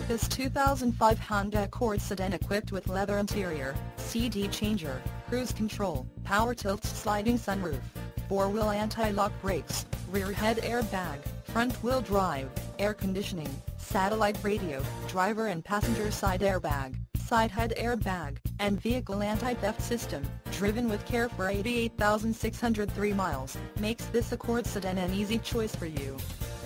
This 2005 Honda Accord Sedan equipped with leather interior, CD changer, cruise control, power tilt sliding sunroof, 4-wheel anti-lock brakes, rear head airbag, front-wheel drive, air conditioning, satellite radio, driver and passenger side airbag, side head airbag, and vehicle anti-theft system, driven with care for 88,603 miles, makes this Accord Sedan an easy choice for you.